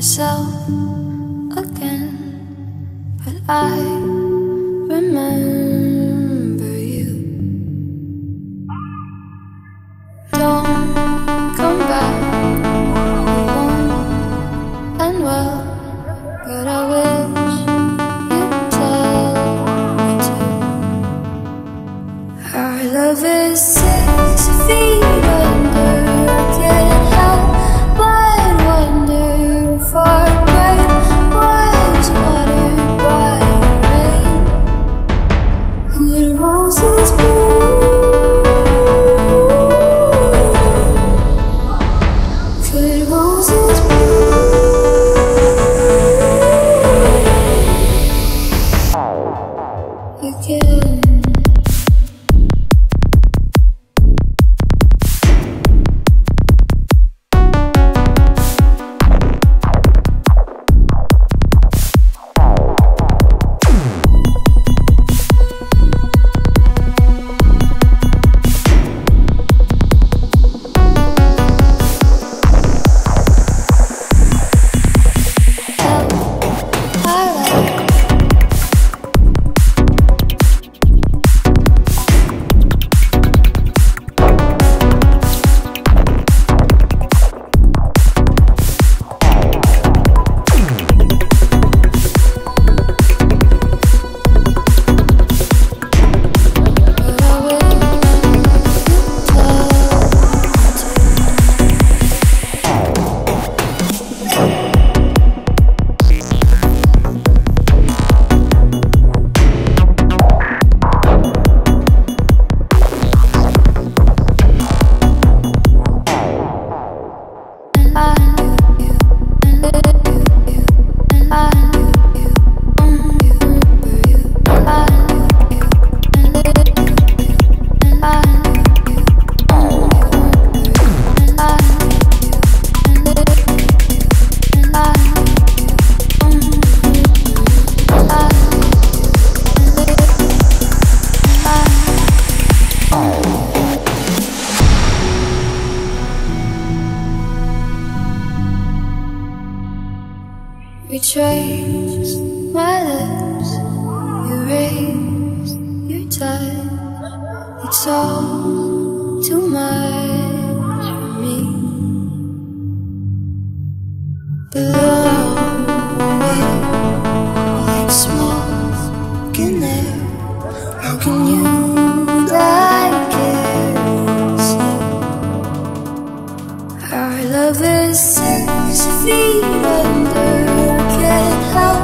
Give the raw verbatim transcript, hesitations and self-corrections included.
myself again, but I remember you. Don't come back, you won't end well, but I wish you'd tell me to. Our love is six feet under, can't help but wonder if our breath was watered by rain. Could roses bloom? Could roses bloom again? Retrace my lips, erase your touch. It's all too much for me. Below me, like smoke in there. How can you like it so? Our love is six feet under. Can't help